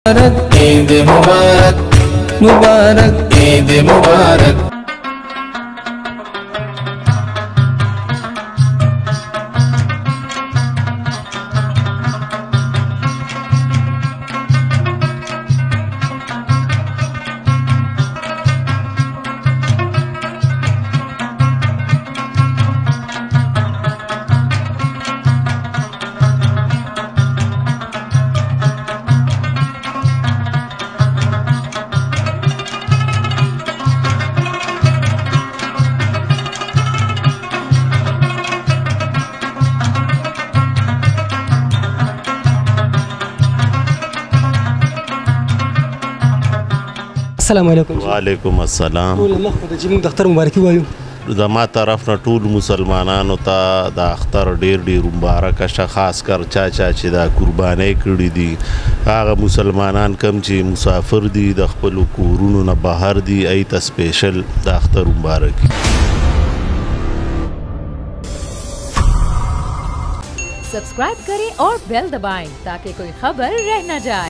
ईद मुबारक मुबारक ईद मुबारक। السلام علیکم. وعلیکم السلام. ټول مخ د جمعې د اختر مبارکي وایو. زما طرف نه ټول مسلمانانو ته د اختر ډیر مبارک شه، خاص کر چا چې دا قربانۍ کړي دي هغه مسلمانان کم چې مسافر دي د خپل کورونو نه بهر دي ای ته سپیشل د اختر مبارک. सब्सक्राइब करें और बेल दबाएं ताकि कोई खबर रह न जाए।